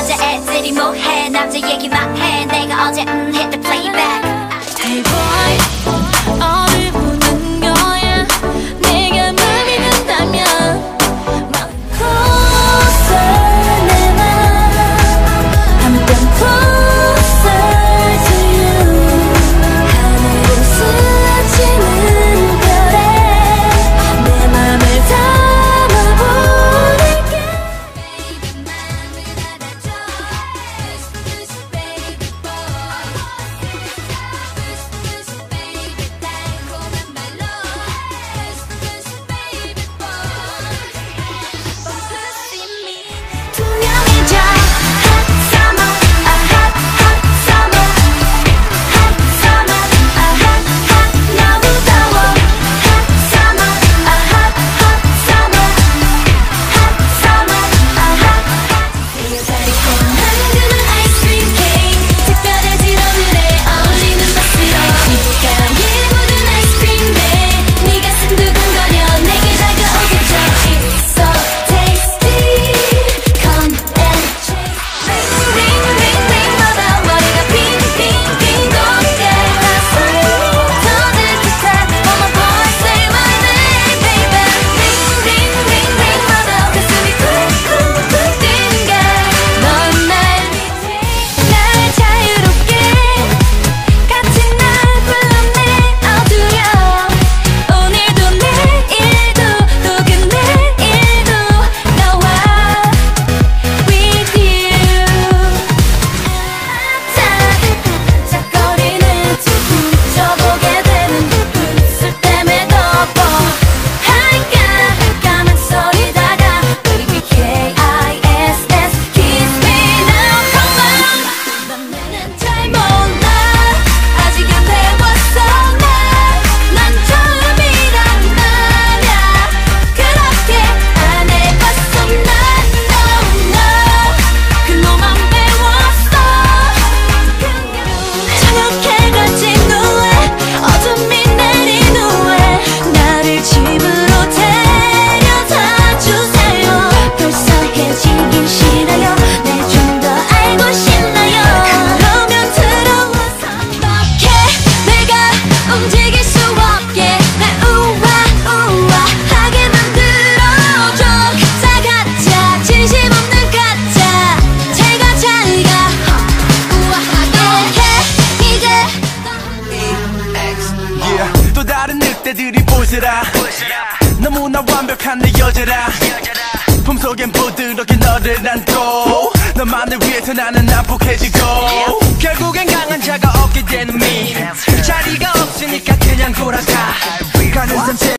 여자애들이 뭐해 남자 얘기만 해 내가 어제 hit the playback Hey boy 어딜 보는 거야 내가 맘이 든다면 Closer 내 맘 한 뼘 closer to you 하늘을 스치는 별에 내 맘을 담아보낼게 Baby 맘을 닫아줘 Push baby boy Push baby 달콤한 말로 Push baby boy Push me 투명해져 Hot summer a hot hot summer Hot summer a hot hot 너무 더워 Hot summer a hot hot summer Hot summer a hot hot 달콤한 아이스크림 케이크 특별해진 오늘에 어울리는 맛으로 가랑이 묻은 아이스크림에 네 가슴 두근거려 내게 다가오겠죠 It's so tasty Come and chase Ring ring ring ring 마다 머리가 빙빙빙 돌게 나 숨 터질 듯해 Oh my boy say my name baby Ring ring ring ring 마다 가슴이 쿵쿵쿵 뛰는 게넌 날 믿지 날 자유롭게 같이 날 불러내 어두려 오늘도 내일도 또 그 내일도 너와 with you 반짝거리는 춤 훔쳐보게 되는 눈술 때문에 덮어 까만 소리다가 Baby K-I-S-S Kiss me now come on 너는 잘 몰라 아직 안 배웠어 난 처음이란 말야 그렇게 안 해봤어 난 no no 그놈만 배웠어 저녁해같이 누에 어둠이 내린 후에 나를 집으로 데려다 주세요 벌써 헤어지긴 싫어요 날 좀 더 알고 싶나요 그러면 들어와서 어떻게 내가 움직일 수 없게 날 우아우아하게 만들어줘 가짜 진심 없는 가짜 제가 잘가 우아하게 해 이제 Yeah, 또 다른 늑대들이 보스라 너무나 완벽한 내 여자라 품속엔 부드럽게 너를 안고 너만을 위해서 나는 난폭해지고 결국엔 강한 자가